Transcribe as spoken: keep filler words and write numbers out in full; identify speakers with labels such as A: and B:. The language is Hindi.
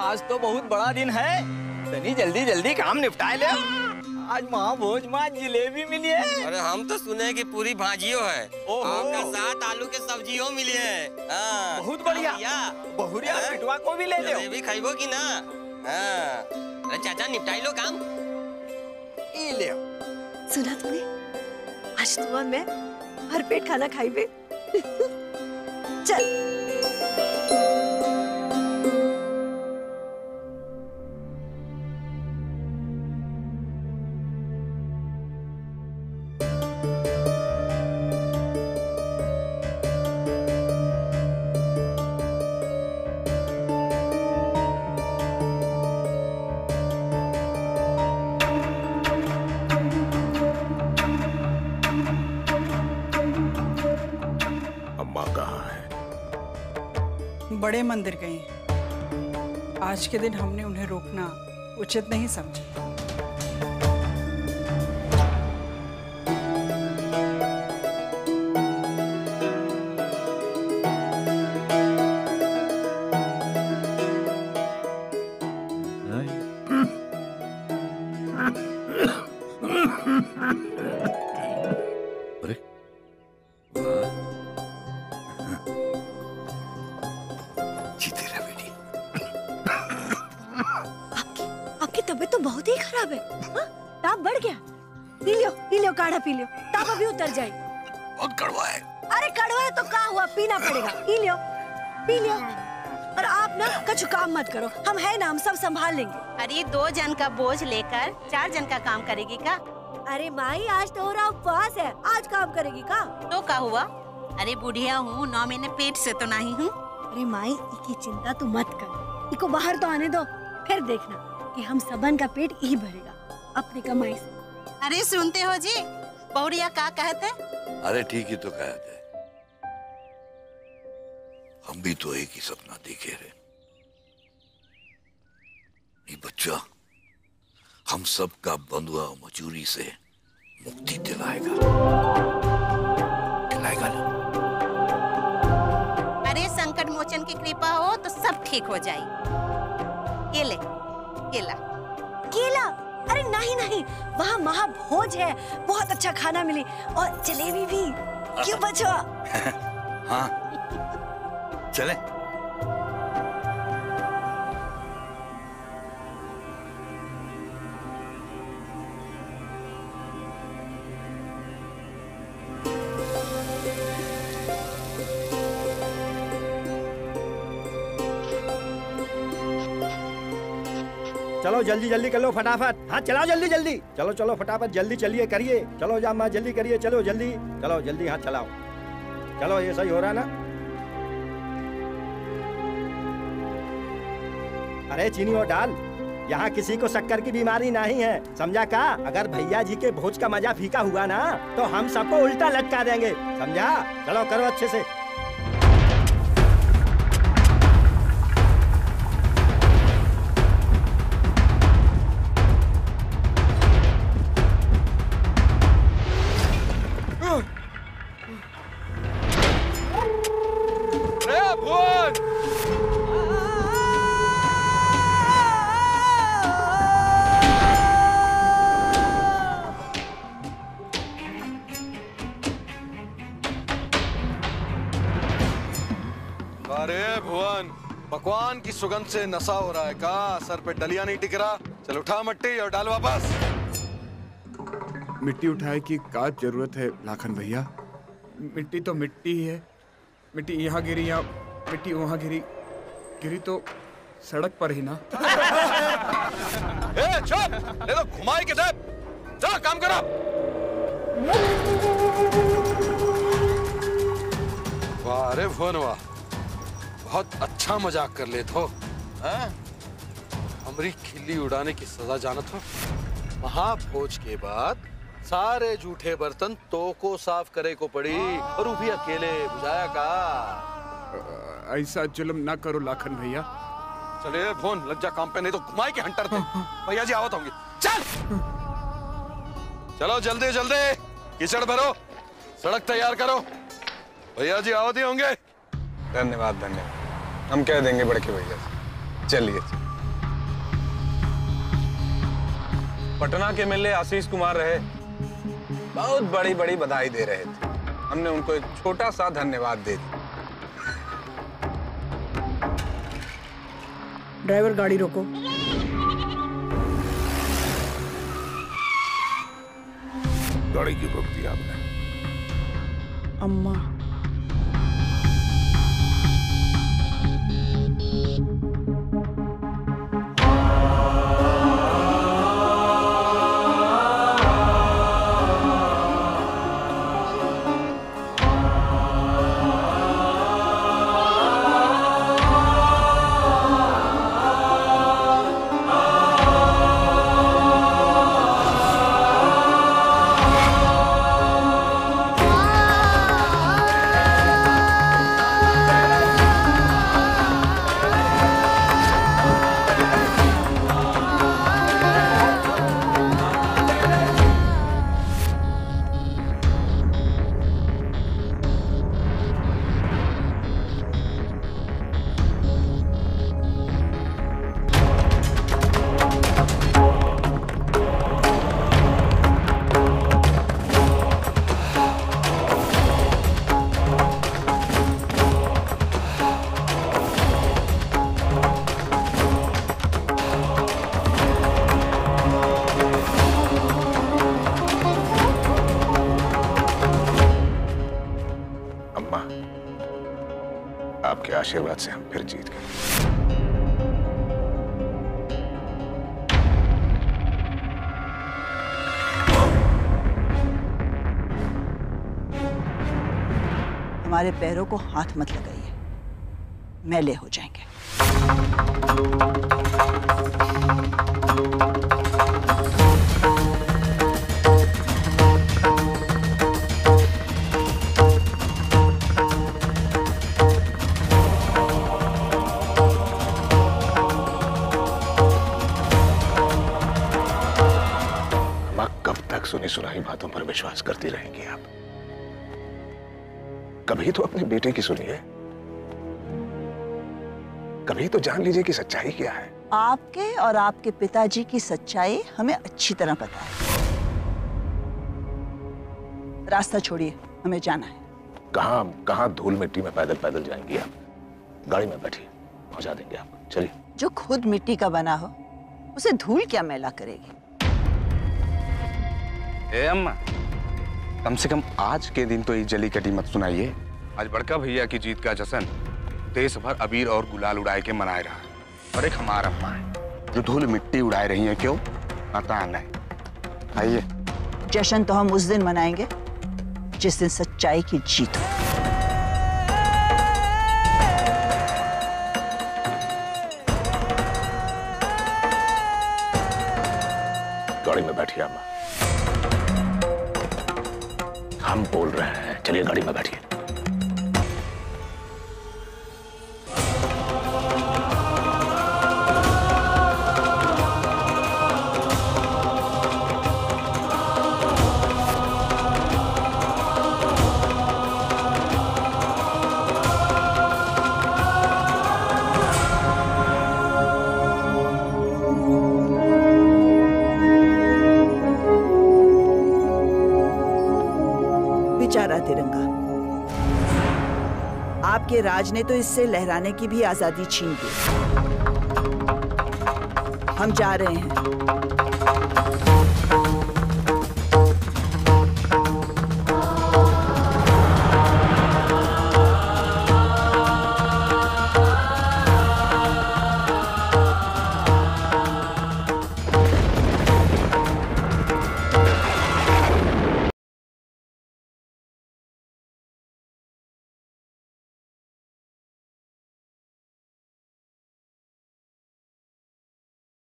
A: आज तो बहुत बड़ा दिन है, तनी जल्दी जल्दी काम निपटाए ले। आज महाभोज में जिलेबी मिली है।
B: अरे हम तो सुने कि पूरी भाजियो है और साथ आलू के सब्जियों मिली है। हाँ।
A: बहुत बढ़िया। बहुरिया पिटवा को भी ले लो।
B: जलेबी खाइबो की ना? हाँ। अरे चाचा निपटाई लो काम।
A: ई ले।
C: सुना तूने? आज तू और मैं भरपेट खाना खाइबे। चल।
D: बड़े मंदिर गए। आज के दिन हमने उन्हें रोकना उचित नहीं समझा। काढ़ा पी लियो, ताप अभी उतर जाए।
A: बहुत कड़वा है।
C: अरे कड़वा है तो क्या हुआ, पीना पड़ेगा। पी लियो, पी लियो। और आप ना कुछ काम मत करो, हम है ना, हम सब संभाल लेंगे।
E: अरे दो जन का बोझ लेकर चार जन का काम करेगी का?
C: अरे माई आज तो रहा उपवास है, आज काम करेगी का?
E: तो क्या हुआ? अरे बुढ़िया हूँ, नौ महीने पेट से तो नहीं हूँ।
C: अरे माई इकी चिंता तू मत कर, इको बाहर तो आने दो, फिर देखना कि हम सबन का पेट ही भरेगा अपनी कमाई से।
E: अरे सुनते हो जी, बहुरिया क्या कहते?
F: अरे ठीक ही तो कहते, हम भी तो एक ही सपना देखे रहे। ये बच्चा हम सब का बंधुआ मजूरी से मुक्ति दिलाएगा, दिलाएगा ना?
E: अरे संकट मोचन की कृपा हो तो सब ठीक हो जाए। ये ले केला।
C: केला? अरे नहीं नहीं, वहाँ महाभोज है, बहुत अच्छा खाना मिली और जलेबी भी। क्यों बचवा?
F: हाँ चले।
G: चलो जल्दी जल्दी कर लो फटाफट। हाँ चलाओ जल्दी जल्दी, चलो चलो फटाफट जल्दी चलिए करिए। चलो जामा जल्दी करिए, चलो जल्दी चलो जल्दी, हाँ चलाओ चलो। ये सही हो रहा ना? अरे चीनी और डाल, यहाँ किसी को शक्कर की बीमारी नहीं है, समझा का? अगर भैया जी के भोज का मजा फीका हुआ ना तो हम सबको उल्टा लटका देंगे, समझा? चलो करो अच्छे से।
H: पकवान की सुगंध से नशा हो रहा है का? सर पे डलिया नहीं टिक रहा? चल उठा मिट्टी और डाल वापस।
I: मिट्टी उठाए की क्या जरूरत है लाखन भैया? मिट्टी तो मिट्टी ही है। मिट्टी यहाँ गिरी या मिट्टी वहाँ गिरी, गिरी तो सड़क पर ही ना।
H: ए, चुप! ले लो घुमाई के दे। चलो काम करो। वाह रे भुवन वाह, बहुत अच्छा मजाक कर ले तो। हमरी खिल्ली उड़ाने की सजा जानत हो? महाभोज के बाद सारे झूठे बर्तन तो को साफ करे को पड़ी और वो भी अकेले, बुझाया का?
I: ऐसा जुल्म ना करो लाखन भैया।
H: चले फोन लग जा काम पे, नहीं तो घुमाई के हंटर थे। भैया जी आवत होंगे। चल चलो जल्दी जल्दी कीचड़ भरो, सड़क तैयार करो। भैया जी आवत ही होंगे।
J: धन्यवाद धन्यवाद, हम कह देंगे बड़के भैया से। चलिए। पटना के एमएलए आशीष कुमार रहे, बहुत बड़ी बड़ी बधाई दे रहे थे। हमने उनको एक छोटा सा धन्यवाद दे दिया।
D: ड्राइवर गाड़ी रोको।
F: गाड़ी क्यों रोक दी आपने?
D: अम्मा
J: आपके आशीर्वाद से हम फिर जीत गए।
K: हमारे पैरों को हाथ मत लगाइए, मैले हो जाएंगे।
J: सुनी सुनाई बातों पर विश्वास करती रहेंगी आप? कभी तो अपने बेटे की सुनिए, कभी तो जान लीजिए कि सच्चाई क्या है।
K: आपके और आपके पिताजी की सच्चाई हमें अच्छी तरह पता है। रास्ता छोड़िए, हमें जाना है।
J: कहां कहां धूल मिट्टी में पैदल पैदल जाएंगी आप? गाड़ी में बैठिए, पहुंचा देंगे आपको। चलिए।
K: जो खुद मिट्टी का बना हो उसे धूल क्या मैला करेगी?
J: ए अम्मा, कम से कम आज के दिन तो ये जली कटी मत सुनाइए। आज बड़का भैया की जीत का जश्न देश भर अबीर और गुलाल उड़ाए के मनाए रहा है, और एक हमारा अम्मा है जो धूल मिट्टी उड़ाए रही है। क्यों? पता नहीं। आइए।
K: जश्न तो हम उस दिन मनाएंगे जिस दिन सच्चाई की जीत हो।
J: गाड़ी में बैठिए अम्मा, हम बोल रहे हैं। चलिए गाड़ी में बैठिए।
K: बेचारा तिरंगा, आपके राज ने तो इससे लहराने की भी आजादी छीन ली। हम जा रहे हैं।